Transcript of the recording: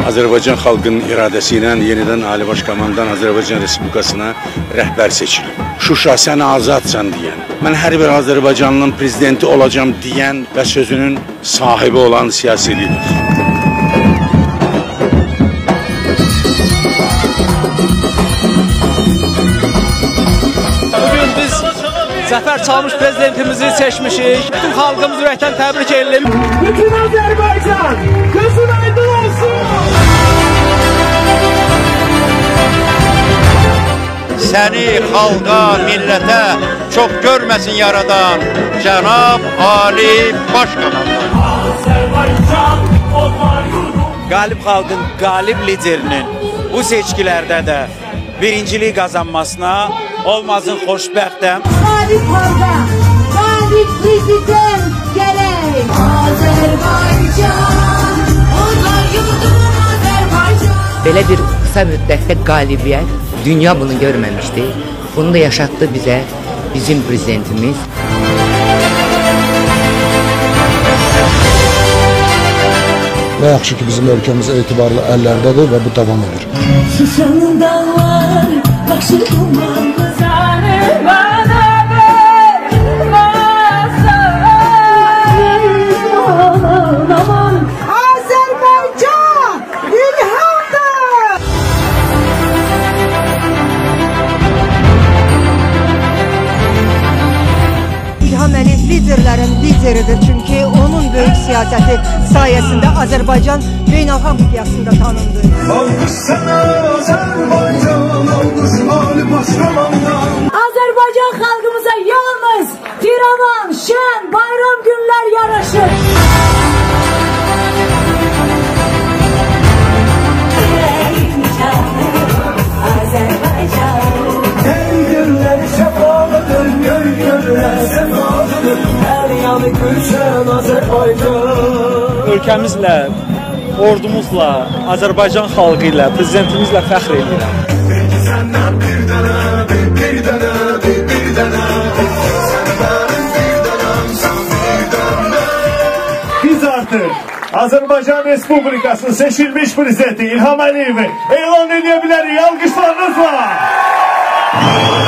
Azərbaycan xalqının iradəsi ilə yenidən Ali Baş Komandan Azərbaycan Respublikasına rəhbər seçilib. Şuşa, sən azadsan deyən, mən hər bir Azərbaycanlının prezidenti olacağım deyən və sözünün sahibi olan siyasi lider. Bugün biz zəfər çalmış prezidentimizi seçmişik. Bütün xalqımız ürəkdən təbrik edelim. Bütün Azərbaycan, gözün aydın olsun. Səni xalqa, millətə çox görməsin yaradan Cənab Ali Baş Komandan. Qalib xalqın, qalib liderinin bu seçkilərdə də birincilik qazanmasına olmazın xoşbəxtəm. Qalib xalqa, qalib prezident gələk. Azərbaycan, onlar yurdum Azərbaycan. Belə bir qısa müddətdə qalibiyyət, dünya bunu görməmişdi. Bunu da yaşatdı bizə bizim prezidentimiz. Və yaxşı ki, bizim ölkəmiz etibarlı əllərdədir və bu davam edir. Şuşanın dağlar, başı dumanlı zanı bana aman Azərbaycan ilhamdır. İlham Əliyev liderlərin lideridir, çünki onun böyük siyasəti sayəsində Azərbaycan beynəlxalq miqyasında tanındı. Alqış sənə Azərbaycan, alqış Ali Baş Komandan. Azərbaycan xalqımıza yalnız firavan, şən, bayram günlər yaraşır. Ey gürlər şəfalıdır, göy gürlər səfalıdır. Hər yanı gülşən Azərbaycan. Ölkəmizlə, ordumuzla, Azərbaycan xalqı ilə, prezidentimizlə fəxr edirəm. Peki səndən bir dənə, bir dənə, bir dənə. Sən mənim bir dənəmsən, bir dənə. Biz artıq Azərbaycan Respublikasının seçilmiş prezidenti İlham Əliyevi elan edə bilərik. Alqışlarınızla.